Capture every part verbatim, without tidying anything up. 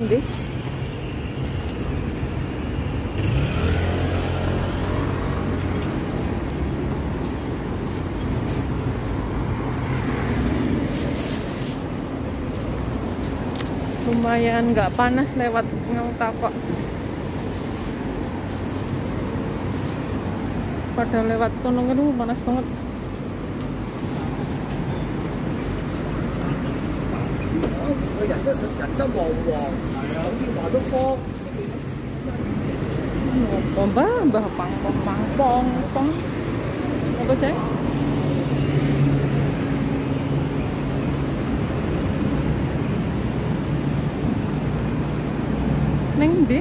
Ndi? Lumayan nggak panas lewat Ngauta kok. Pada lewat kono kan panas banget. Apa mbah mbah pang pang pang pong pong apa sih? Neng ndi?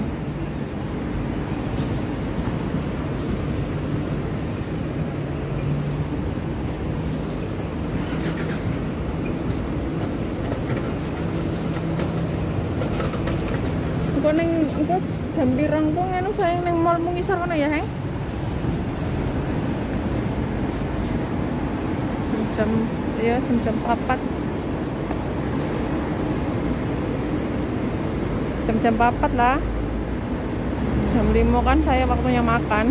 Kok neng engko jam pirang kok ngene sayang neng mall mu ngisor kono ya, Heng? Jam ya jam-jam papat. Jam-jam papat lah. Jam lima kan saya waktunya makan.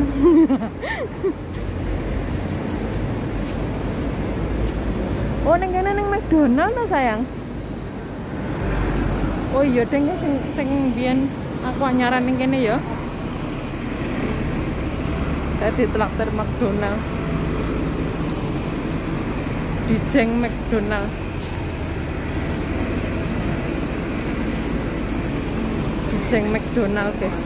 Oh, neng kene neng McDonald no sayang. Oh iya deng sing sing biyen aku anyaran ning kene ya. Tadi traktir McDonald. Di Jeng McDonald. Di Jeng McDonald, guys.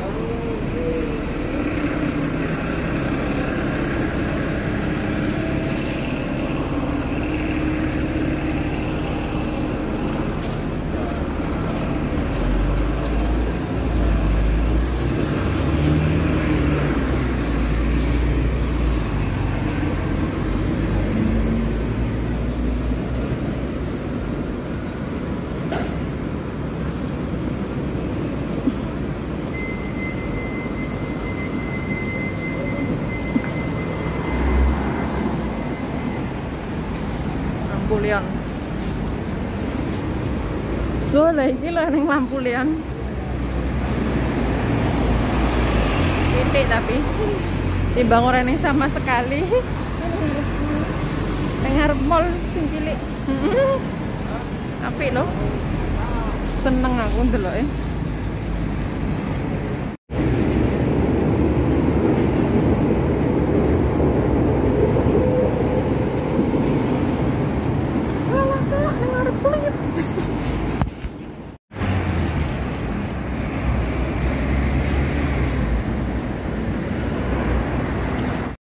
Lampu Leon. Loh, lah iki lho ning lampu Leon. Titik tapi timbang ora ning sama sekali. Ning arep mall sing cilik. Apik lho. Seneng aku ndeloke.